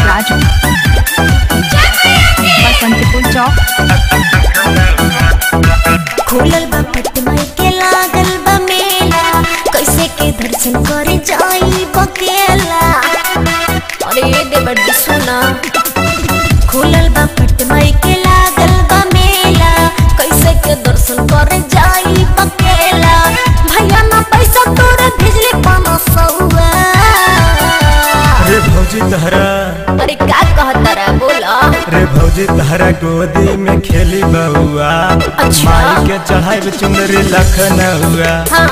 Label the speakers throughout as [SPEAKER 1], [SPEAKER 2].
[SPEAKER 1] राजू बसंतपुर चौक।
[SPEAKER 2] खुलल बा पटमई के लागल बा मेला, कैसे के दर्शन करे जाई बकेला। अरे ये दे बड़ी सुना, खुलल बा पटमई के लागल बा मेला, कैसे के दर्शन करे जाई बकेला। भैया ना पैसा तोरे भेजले 500।
[SPEAKER 3] रे भौजी तहरा,
[SPEAKER 2] अरे का कहता रे बोला।
[SPEAKER 3] रे भौजी तहरा गोदी में खेली बउआ।
[SPEAKER 2] अच्छा।
[SPEAKER 3] माई के चढ़ाई चुनरी लखनऊआ।
[SPEAKER 2] हाँ।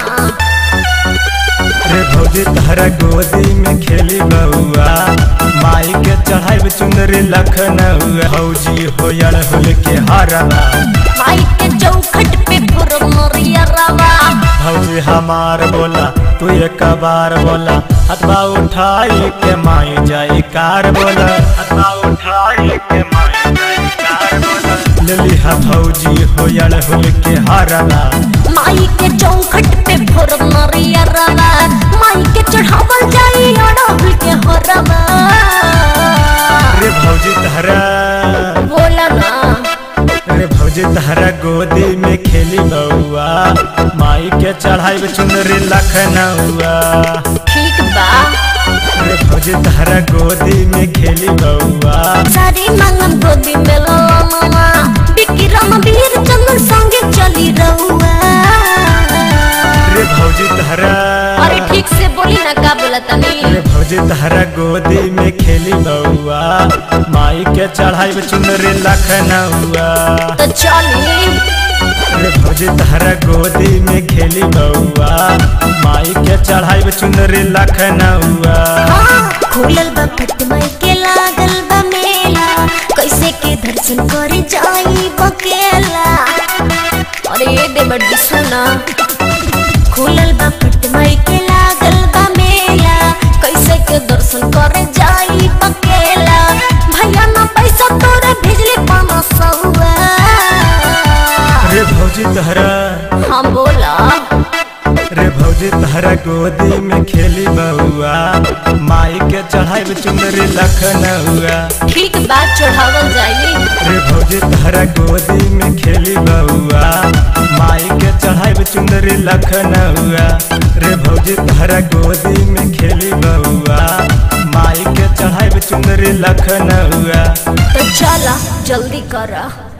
[SPEAKER 3] रे भौजी तहरा गोदी में खेली बउआ, माई के चढ़ाई चुनरी लखनऊआ। भौजी होयल होल के हरवा,
[SPEAKER 2] माई के चौखट पे फुरमरिया रवा।
[SPEAKER 3] भौजी हमार बोला तू एक बार बोला, हथवा उठाई के माई जाई कार बोला, हथवा उठाई के माई जाई कार बोला। लली हा भौजी होयल होल के हरवा,
[SPEAKER 2] माई के चौखट पे फुरमरिया रवा। माई के चढ़ावल जाई अड़हुल के हरवा।
[SPEAKER 3] रे भौजी तहरा,
[SPEAKER 2] बोला ना।
[SPEAKER 3] रे भौजी तहरा गोदी में खेली बउआ, माई के चढ़ाई चुनरी लखनऊआ।
[SPEAKER 2] ठीक बा।
[SPEAKER 3] रे भौजी तहरा गोदी में खेली बउआ,
[SPEAKER 2] सारी मांगम गोदी में लामा, बिक्रम वीर चंदन संगे चली रहुआ।
[SPEAKER 3] रे भौजी तहरा,
[SPEAKER 2] अरे ठीक से बोली ना, का बोला तनी।
[SPEAKER 3] रे भौजी तहरा गोदी में खेली बउआ, माई के चढ़ाई चुनरी लखनऊआ।
[SPEAKER 2] तो चली।
[SPEAKER 3] रे भौजी तहरा गोदी में खेली बउआ, माई के चढ़ाई चुनरी लखनऊआ।
[SPEAKER 2] हाँ, खुलल बा पटमई के लागल बा मेला, कैसे के दर्शन करे जाई बकेला। अरे ये दे बड़ी सुना, खुलल बा पटमई के लागल बा मेला, कैसे के दर्शन करे जाई बकेला। भैया ना पैसा तोरे भेजले 500।
[SPEAKER 3] रे भौजी तहरा,
[SPEAKER 2] हाँ बोला।
[SPEAKER 3] रे भौजी तहरा गोदी में खेली बउआ, माई के चढ़ाई चुनरी लखनऊआ।
[SPEAKER 2] ठीक बात चढ़ावल जाई।
[SPEAKER 3] रे भौजी तहरा गोदी में खेली बउआ, माई के चढ़ाई चुनरी लखनऊआ। रे भौजी तहरा गोदी में खेली बउआ, माई के चढ़ाई चुनरी लखनऊआ।
[SPEAKER 2] तो चला जल्दी करा।